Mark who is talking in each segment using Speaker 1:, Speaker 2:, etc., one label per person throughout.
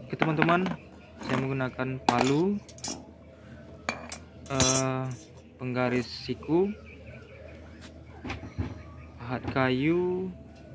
Speaker 1: Oke teman-teman, saya menggunakan palu, penggaris siku, pahat kayu,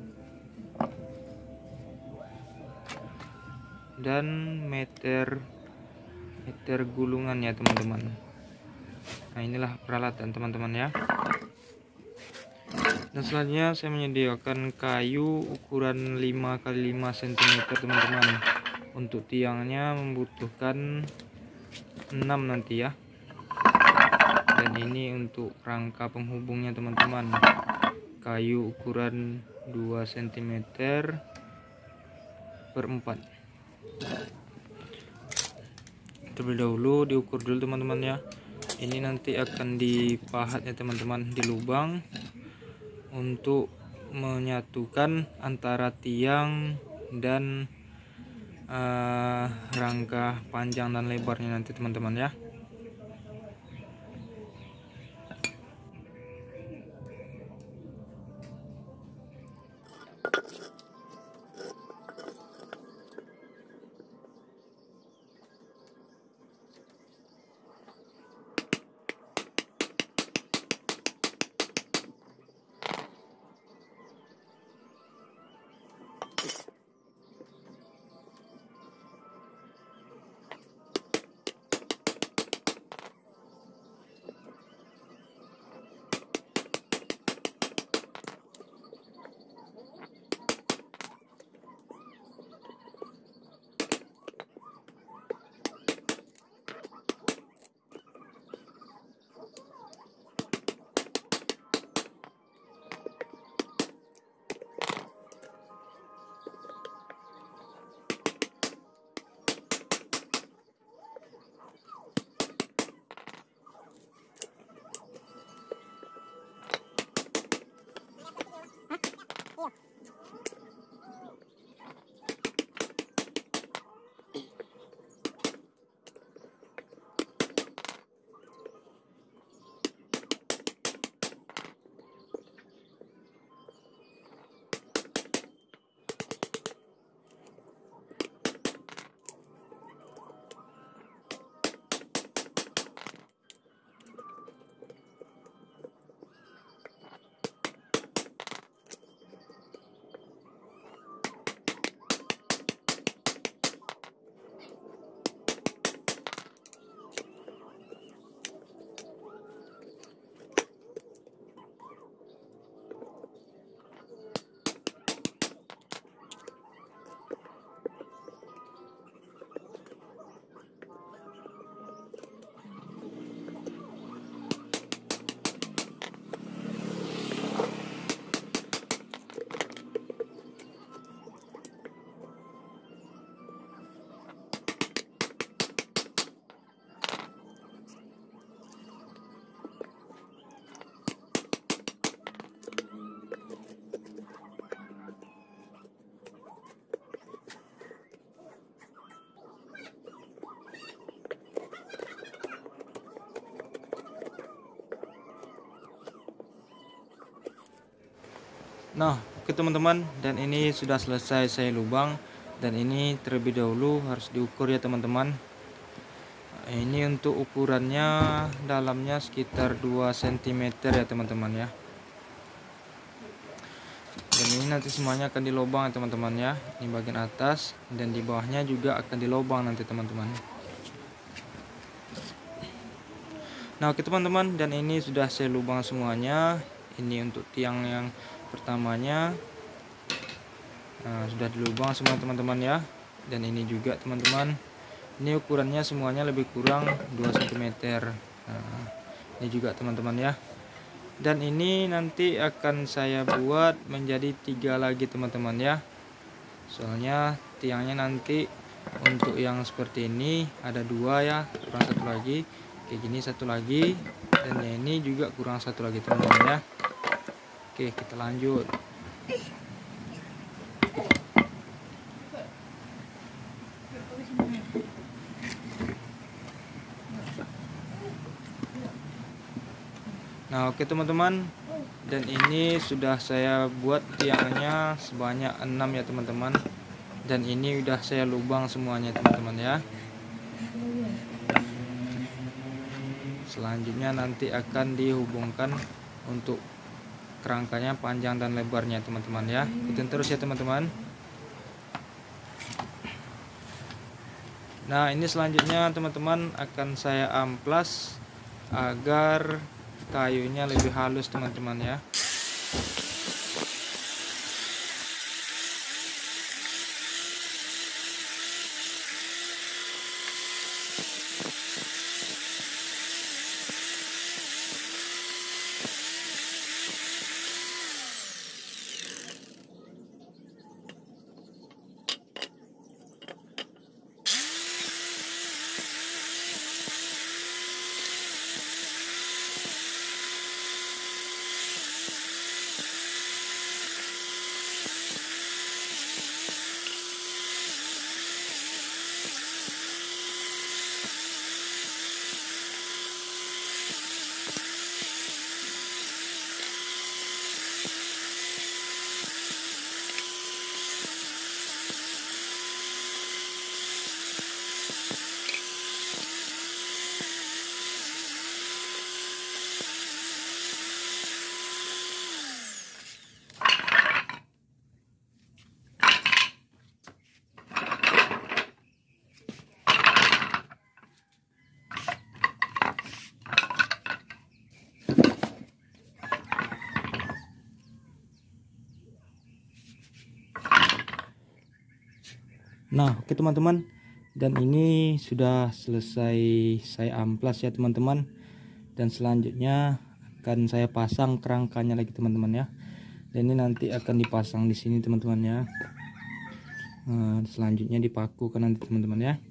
Speaker 1: dan meter gulungan ya teman-teman. Nah, inilah peralatan teman-teman ya. Dan selanjutnya saya menyediakan kayu ukuran 5x5 cm teman-teman. Untuk tiangnya membutuhkan 6 nanti ya. Dan ini untuk rangka penghubungnya teman-teman, kayu ukuran 2 cm per 4. Terlebih dahulu diukur dulu teman-teman ya. Ini nanti akan dipahat ya teman-teman di lubang untuk menyatukan antara tiang dan rangka panjang dan lebarnya nanti teman-teman ya. Nah, oke teman-teman, dan ini sudah selesai saya lubang, dan ini terlebih dahulu harus diukur ya teman-teman. Ini untuk ukurannya dalamnya sekitar 2 cm ya teman-teman ya. Dan ini nanti semuanya akan dilobang ya teman-teman ya. Ini bagian atas dan di bawahnya juga akan dilobang nanti teman-teman. Nah, oke teman-teman, dan ini sudah saya lubang semuanya. Ini untuk tiang yang pertamanya, nah, sudah dilubang semua teman-teman ya. Dan ini juga teman-teman, ini ukurannya semuanya lebih kurang 2 cm. Nah, ini juga teman-teman ya. Dan ini nanti akan saya buat menjadi 3 lagi teman-teman ya. Soalnya tiangnya nanti untuk yang seperti ini ada 2 ya, kurang 1 lagi. Kayak gini 1 lagi, dan ini juga kurang 1 lagi teman-teman ya. Oke, kita lanjut. Nah, oke teman-teman, dan ini sudah saya buat tiangnya sebanyak 6 ya teman-teman. Dan ini udah saya lubang semuanya teman-teman ya. Selanjutnya nanti akan dihubungkan untuk kerangkanya panjang dan lebarnya teman-teman ya. Ikutin terus ya teman-teman. Nah ini selanjutnya teman-teman akan saya amplas agar kayunya lebih halus teman-teman ya. Nah oke teman-teman, dan ini sudah selesai saya amplas ya teman-teman. Dan selanjutnya akan saya pasang kerangkanya lagi teman-teman ya. Dan ini nanti akan dipasang di sini teman-teman ya. Selanjutnya dipaku kan nanti teman-teman ya.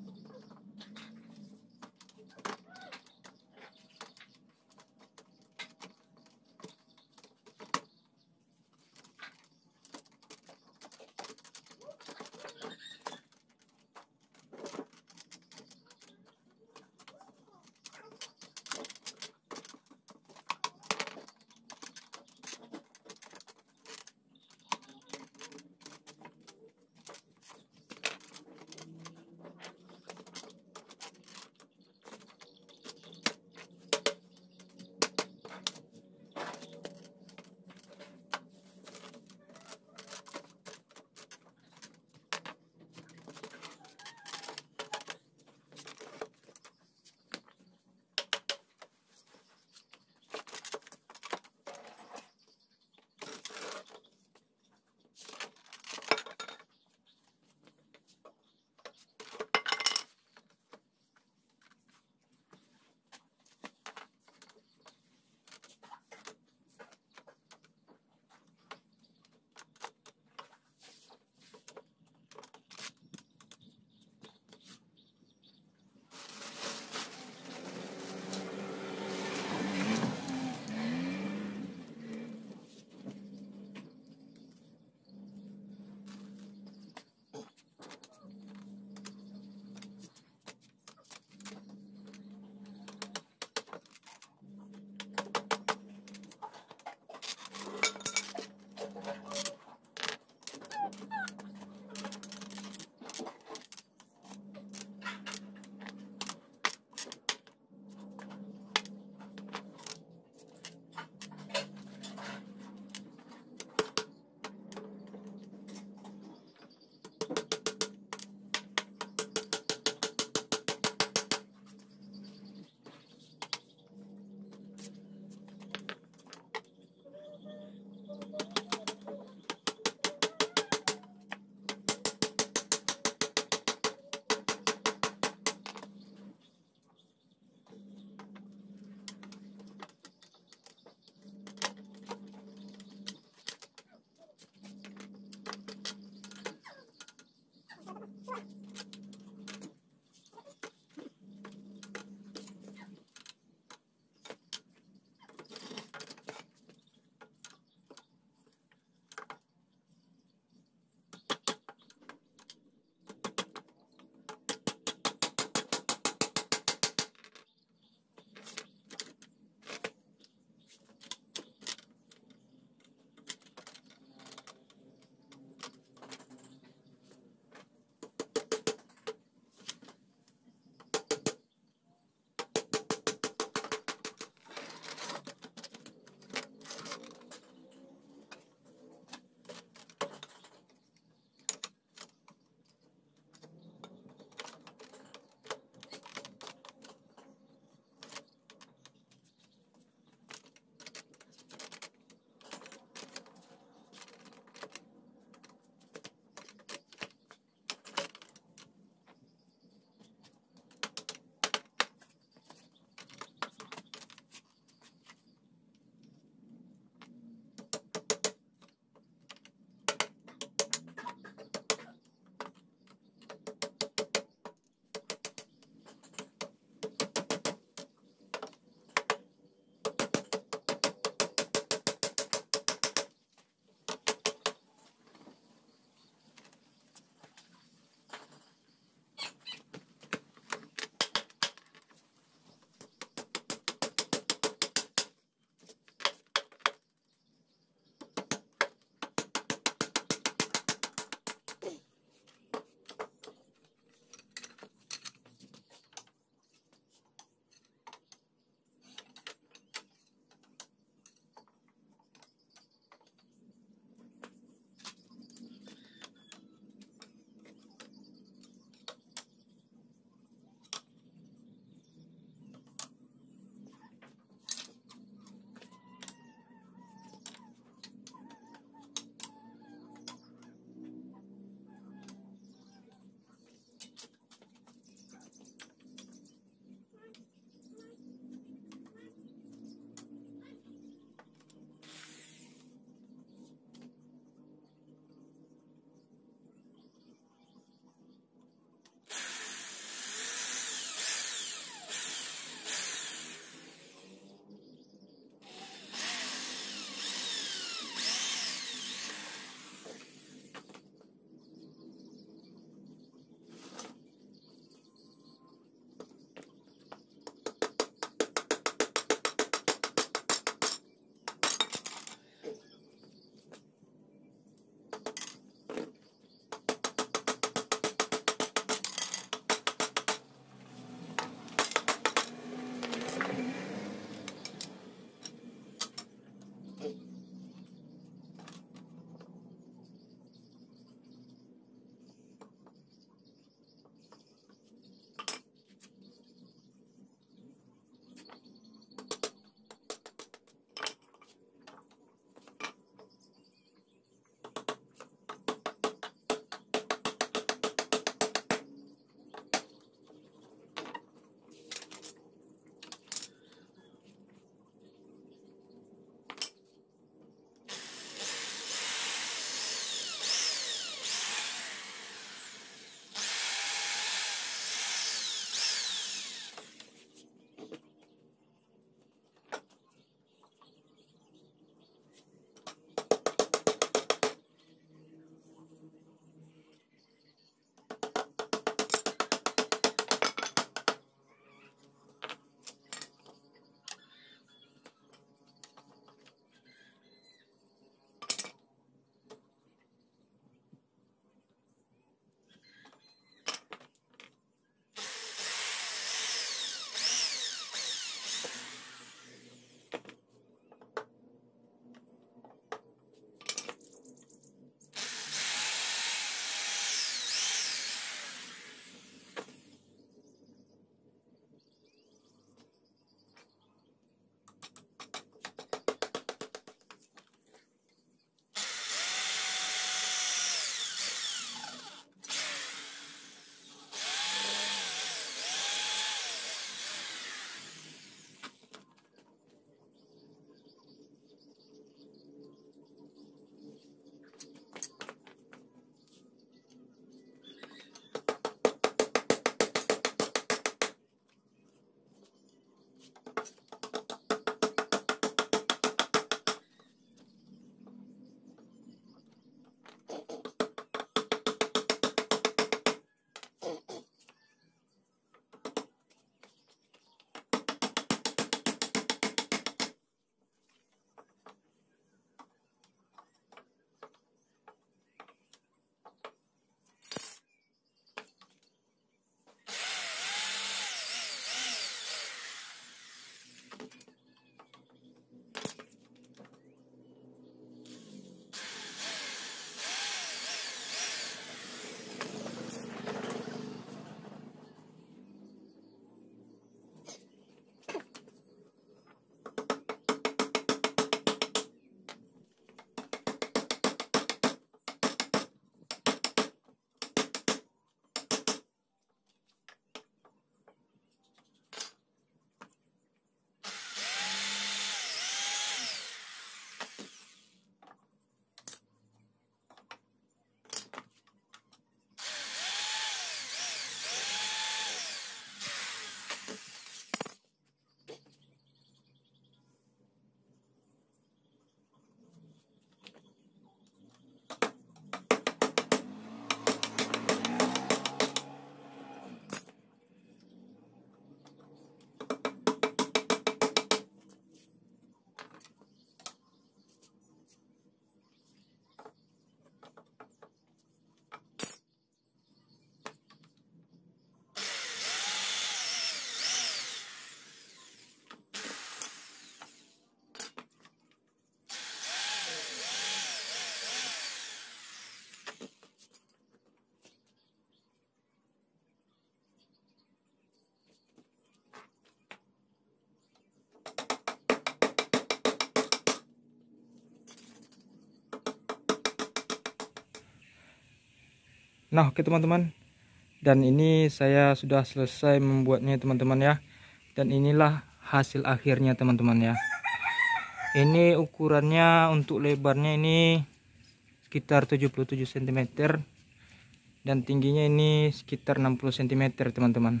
Speaker 1: Nah, oke teman-teman, dan ini saya sudah selesai membuatnya teman-teman ya. Dan inilah hasil akhirnya teman-teman ya. Ini ukurannya untuk lebarnya ini sekitar 77 cm dan tingginya ini sekitar 60 cm teman-teman.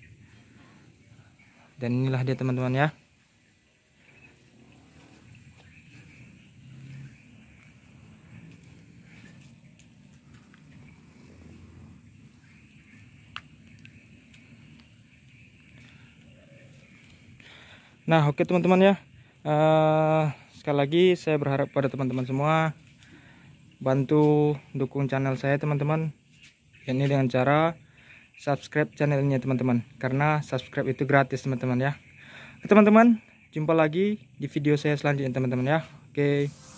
Speaker 1: Dan inilah dia teman-teman ya. Nah, oke teman-teman ya. Sekali lagi saya berharap pada teman-teman semua bantu dukung channel saya teman-teman. Ini dengan cara subscribe channelnya teman-teman, karena subscribe itu gratis teman-teman ya. Teman-teman, jumpa lagi di video saya selanjutnya teman-teman ya. Oke.